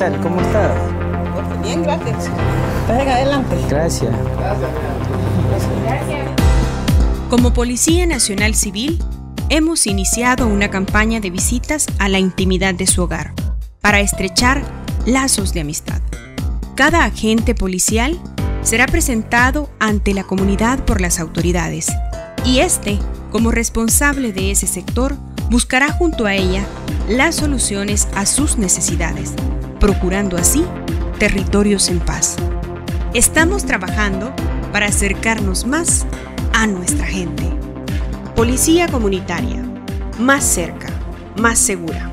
tal? ¿Cómo estás? Bien, gracias. Venga, adelante. Gracias. Como Policía Nacional Civil, hemos iniciado una campaña de visitas a la intimidad de su hogar para estrechar lazos de amistad. Cada agente policial será presentado ante la comunidad por las autoridades y como responsable de ese sector, buscará junto a ella las soluciones a sus necesidades, procurando así territorios en paz. Estamos trabajando para acercarnos más a nuestra gente. Policía comunitaria, más cerca, más segura.